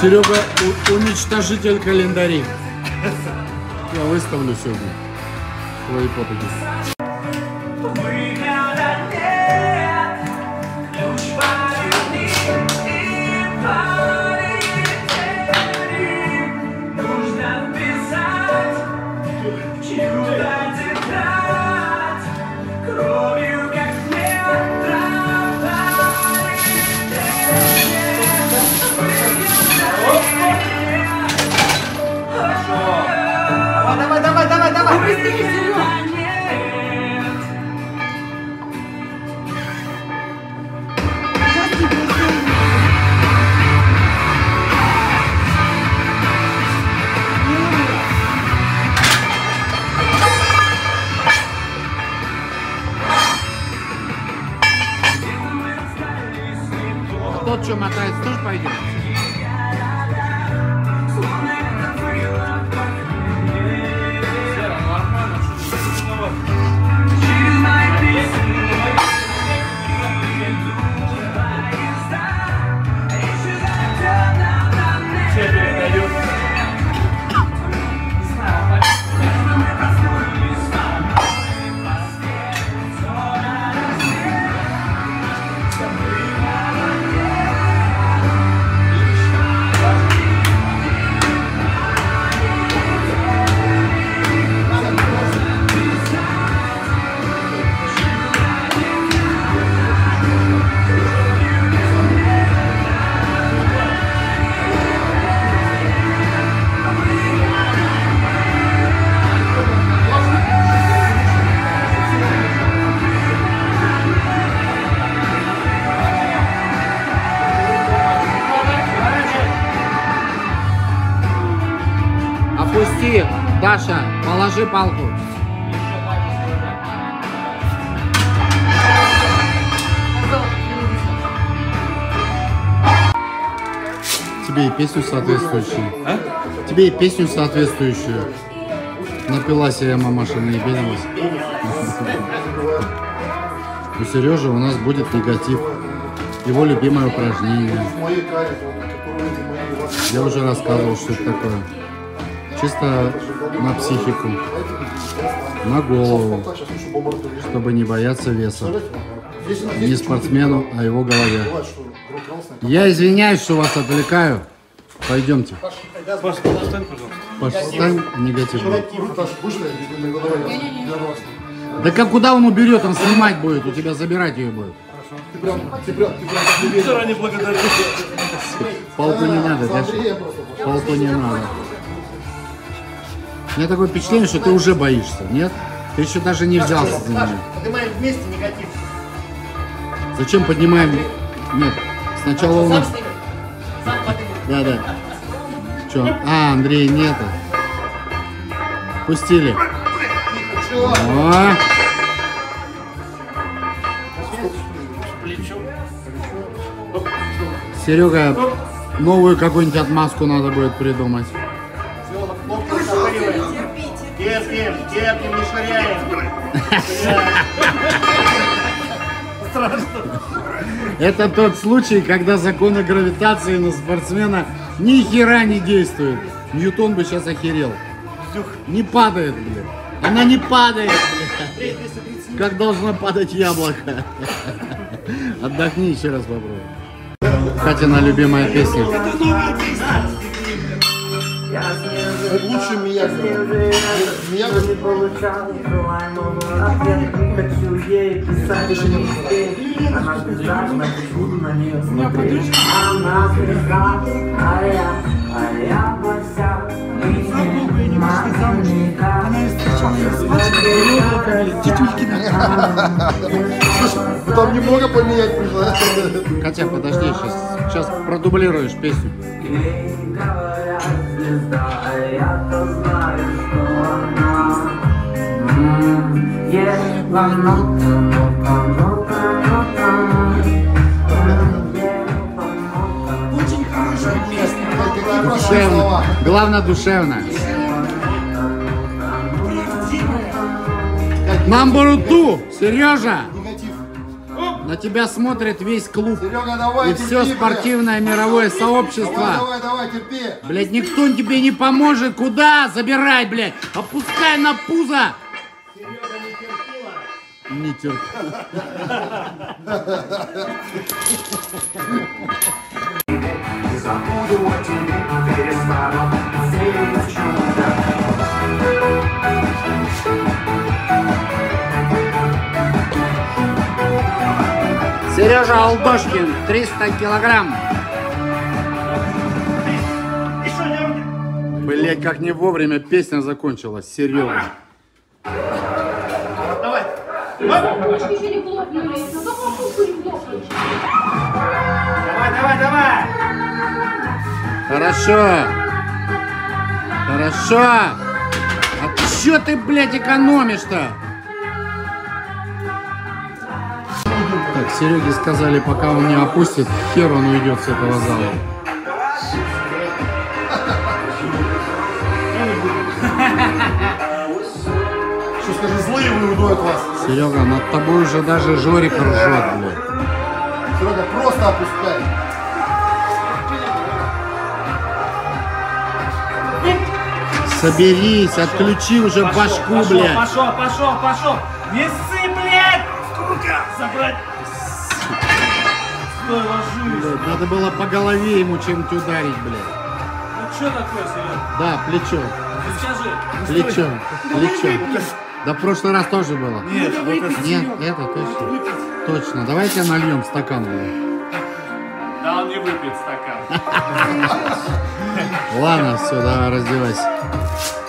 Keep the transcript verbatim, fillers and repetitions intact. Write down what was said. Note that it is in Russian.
Серега уничтожитель календарей. Я выставлю сегодня твои подписи. Давай, давай, давай, давай! Быстрее, Серега! Тот, что мотается, тоже пойдет? Опусти, Даша, положи палку. Тебе и песню соответствующую. А? Тебе и песню соответствующую. Напилась я, мамаша, наебенилась. У Сережи у нас будет негатив. Его любимое упражнение. Я уже рассказывал, что это такое. Чисто на психику, на голову, чтобы не бояться веса. Не спортсмену, а его голове. Я извиняюсь, что вас отвлекаю. Пойдемте. Паш, встань, пожалуйста. Паш, встань, негатив. Да как куда он уберет, он снимать будет, у тебя забирать ее будет. Ты прям, ты прям, ты прям заранее благодарю. Палку не надо, Даша. Палку не надо. У меня такое впечатление, что ты уже боишься, нет? Ты еще даже не взялся за меня. Поднимаем вместе негатив. Зачем поднимаем? Нет, сначала у нас... Да, да. Че? А, Андрей, нет. Пустили. О! Серега, новую какую-нибудь отмазку надо будет придумать. Терпим, терпим, не швыряем. Страшно. Это тот случай, когда законы гравитации на спортсмена ни хера не действуют. Ньютон бы сейчас охерел. Не падает, блин. Она не падает, блин. Как должна падать яблоко. Отдохни, еще раз попробуй. Катина любимая песня. Лучше меня. Меня не получалось, желаемого ответа не хочу ей писать. Она бездажна, буду на нее смотреть. Она звезда, а я, а я босяк. Там немного поменять пришлось. Катя, подожди, сейчас, сейчас продублируешь песню. Очень хорошая песня. Душевно. Главное, душевно. Number two, Сережа. Негатив. На тебя смотрит весь клуб. Серега, давай, И терпи, все блядь. спортивное мировое Давай, сообщество. давай, давай, терпи. Блядь, никто тебе не поможет. Куда? Забирай, блядь. Опускай на пузо. Не терпила. Забуду о тебе, перестану верить в чудо. Сережа Алдошкин, триста килограмм. Блять, как не вовремя песня закончилась, Серега. Ручки еще не хлопнули. Ну, только руку не хлопнули. Давай, давай, давай. Хорошо. Хорошо. А чё ты, блядь, экономишь-то? Так, Сереге сказали, пока он не опустит, хер он уйдет с этого зала. Что скажи, злые выйду от вас. Серега, над тобой уже даже Жорик ржет, блядь. Серега, просто опускай. Соберись, отключи уже башку, Пошел, блядь. пошел, пошел, пошел. Не ссы, блядь. Сука, забрать. Стой, ложись. Блядь, надо было по голове ему чем-нибудь ударить, блядь. Ну что такое, Серега? Да, плечо, Ты скажи. плечо, плечо. Да в прошлый раз тоже было. Нет, вот это... Нет, это точно. Точно. Давайте нальем стакан, блядь. Да он не выпьет стакан. Ладно, все, давай раздевайся.